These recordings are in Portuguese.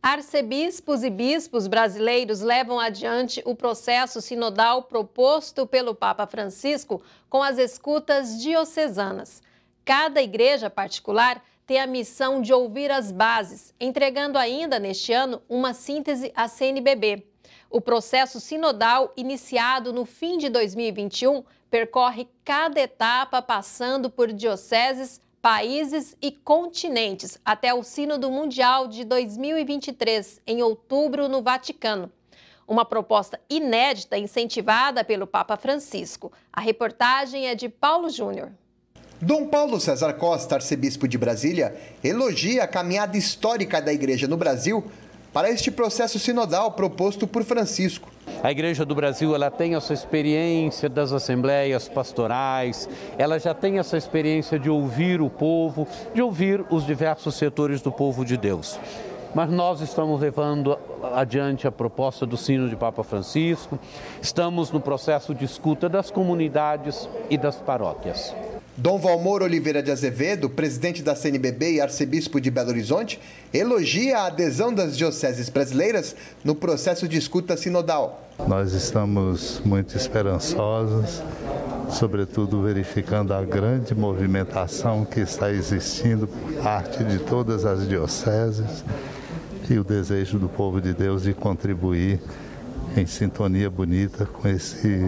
Arcebispos e bispos brasileiros levam adiante o processo sinodal proposto pelo Papa Francisco com as escutas diocesanas. Cada igreja particular tem a missão de ouvir as bases, entregando ainda neste ano uma síntese à CNBB. O processo sinodal, iniciado no fim de 2021, percorre cada etapa passando por dioceses, países e continentes, até o Sínodo Mundial de 2023, em outubro, no Vaticano. Uma proposta inédita incentivada pelo Papa Francisco. A reportagem é de Paulo Júnior. Dom Paulo César Costa, arcebispo de Brasília, elogia a caminhada histórica da Igreja no Brasil para este processo sinodal proposto por Francisco. A Igreja do Brasil ela tem essa experiência das assembleias pastorais, ela já tem essa experiência de ouvir o povo, de ouvir os diversos setores do povo de Deus. Mas nós estamos levando adiante a proposta do Sínodo de Papa Francisco, estamos no processo de escuta das comunidades e das paróquias. Dom Valmor Oliveira de Azevedo, presidente da CNBB e arcebispo de Belo Horizonte, elogia a adesão das dioceses brasileiras no processo de escuta sinodal. Nós estamos muito esperançosos, sobretudo verificando a grande movimentação que está existindo por parte de todas as dioceses e o desejo do povo de Deus de contribuir em sintonia bonita com esse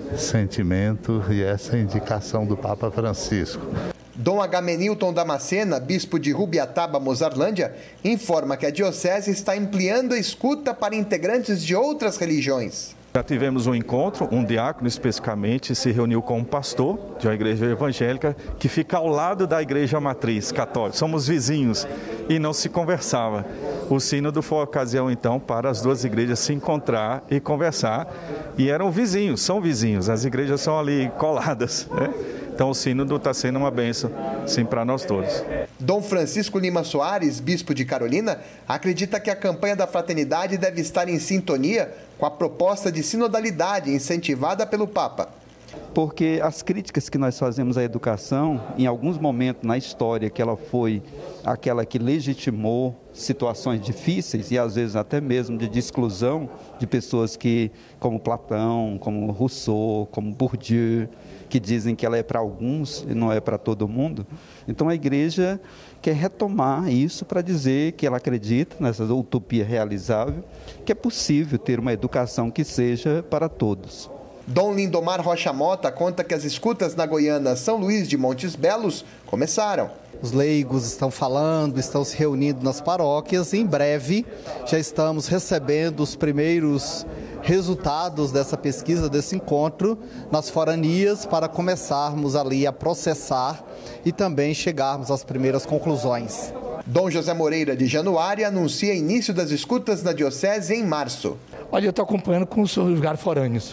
sentimento e essa indicação do Papa Francisco. Dom Agamenilton Damascena, bispo de Rubiataba, Mozarlândia, informa que a diocese está ampliando a escuta para integrantes de outras religiões. Já tivemos um encontro, um diácono especificamente se reuniu com um pastor de uma igreja evangélica que fica ao lado da igreja matriz católica. Somos vizinhos e não se conversava. O sínodo foi a ocasião então para as duas igrejas se encontrar e conversar. E eram vizinhos, são vizinhos, as igrejas são ali coladas, né? Então o sínodo está sendo uma bênção, sim, para nós todos. Dom Francisco Lima Soares, bispo de Carolina, acredita que a campanha da fraternidade deve estar em sintonia com a proposta de sinodalidade incentivada pelo Papa. Porque as críticas que nós fazemos à educação, em alguns momentos na história que ela foi aquela que legitimou situações difíceis e às vezes até mesmo de exclusão de pessoas que, como Platão, como Rousseau, como Bourdieu, que dizem que ela é para alguns e não é para todo mundo. Então a igreja quer retomar isso para dizer que ela acredita nessa utopia realizável, que é possível ter uma educação que seja para todos. Dom Lindomar Rocha Mota conta que as escutas na Goiânia São Luís de Montes Belos começaram. Os leigos estão falando, estão se reunindo nas paróquias e em breve já estamos recebendo os primeiros resultados dessa pesquisa, desse encontro nas foranias para começarmos ali a processar e também chegarmos às primeiras conclusões. Dom José Moreira de Januária anuncia início das escutas na diocese em março. Olha, eu estou acompanhando com os vigários forâneos,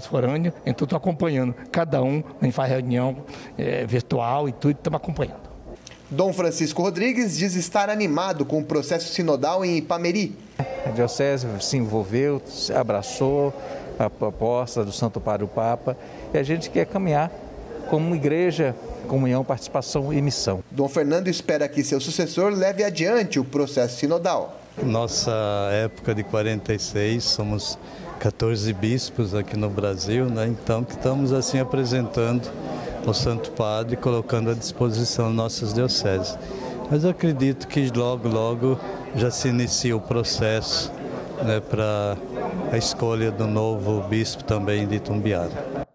então estou acompanhando, cada um, a gente faz reunião virtual e tudo, estamos acompanhando. Dom Francisco Rodrigues diz estar animado com o processo sinodal em Ipameri. A diocese se envolveu, se abraçou a proposta do Santo Padre o Papa e a gente quer caminhar como igreja, comunhão, participação e missão. Dom Fernando espera que seu sucessor leve adiante o processo sinodal. Nossa época de 46, somos 14 bispos aqui no Brasil, né? Então que estamos assim apresentando o Santo Padre, colocando à disposição nossas dioceses. Mas eu acredito que logo já se inicia o processo, né, para a escolha do novo bispo também de Itumbiara.